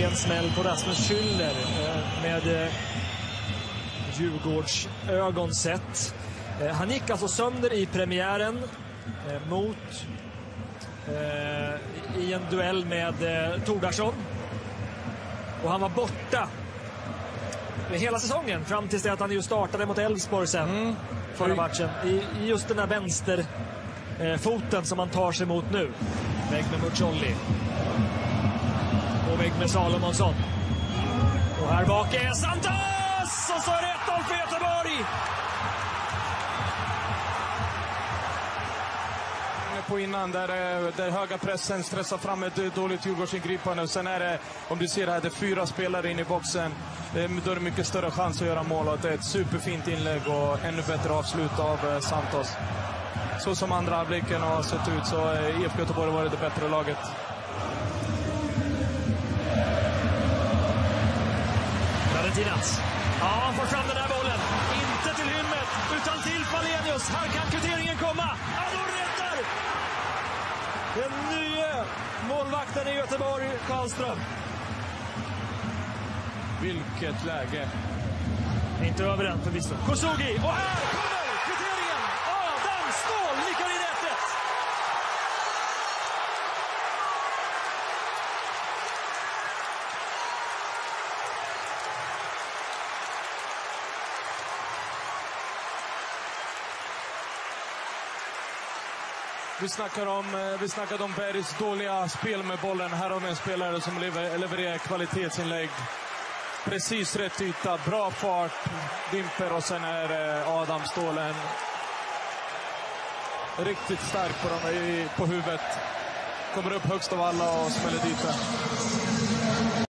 en smäll på Rasmus Schüller med Djurgårds ögon sett. Han gick alltså sönder i premiären i en duell med Tordarsson. Och han var borta hela säsongen fram tills att han ju startade mot Elfsborg sen förra matchen. I just den här vänsterfoten som han tar sig mot nu. Vägg med Muccioli. Och vägg med Salomonsson. Och här bak är Santos! Och så är det 1-0 för Göteborg! På innan där höga pressen stressar fram ett dåligt Djurgårdsingripande. Och sen är det, om du ser här, det är 4 spelare in i boxen. Då är det mycket större chans att göra mål. Och det är ett superfint inlägg och ännu bättre avslut av Santos. Så som andra halvleken har sett ut så är IFK Göteborg varit det bättre laget. Valentinas. Ja, han får fram den där bollen. Inte till Hymmet, utan till Falenius. Här kan kvitteringen komma. Han räddar! Den nya målvakten i Göteborg, Karlström. Vilket läge. Inte över den förvisso. Kosugi, och här kommer kvitteringen! Adam Ståhl nickar in 1-1. Vi snackade om Bergs dåliga spel med bollen. Här har vi en spelare som levererar kvalitetsinlägg. Precis rätt yta, bra fart, dimper och sen är Adam Ståhlen riktigt stark på huvudet. Kommer upp högst av alla och smäller dit den.